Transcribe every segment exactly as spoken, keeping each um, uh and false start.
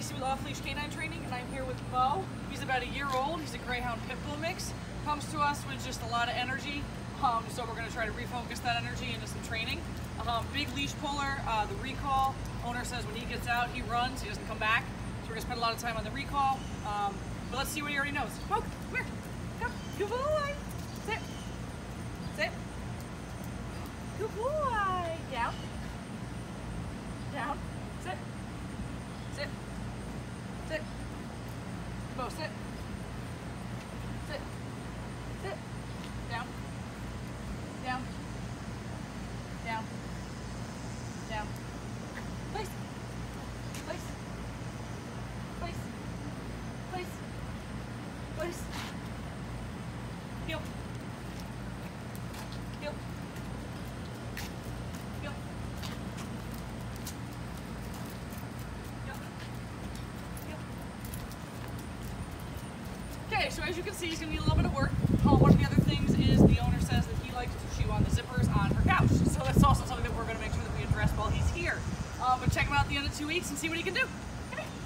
Lacey with Off-Leash K nine Training, and I'm here with Mo. He's about a year old. He's a Greyhound Pitbull mix. Comes to us with just a lot of energy, um, so we're going to try to refocus that energy into some training. Um, big leash puller, uh, the recall. Owner says when he gets out, he runs, he doesn't come back. So we're going to spend a lot of time on the recall. Um, but let's see what he already knows. Mo, come here. Come. Good boy. Sit. Sit. Good boy. Down. Down. Sit. Sit. Sit. Mo, sit. Sit. Sit. Down. Down. Down. Down. Place. Place. Place. Place. Place. Heel. Heel. Heel. Okay, so as you can see, he's going to need a little bit of work. Uh, one of the other things is the owner says that he likes to chew on the zippers on her couch. So that's also something that we're going to make sure that we address while he's here. Uh, but check him out at the end of two weeks and see what he can do. Come here.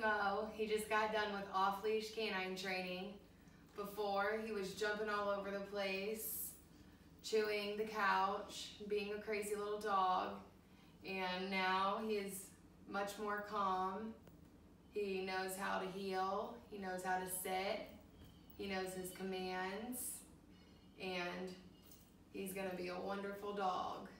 Mo. He just got done with Off-Leash K nine Training. Before, he was jumping all over the place, chewing the couch, being a crazy little dog. And now he is much more calm. He knows how to heel. He knows how to sit. He knows his commands. And he's gonna be a wonderful dog.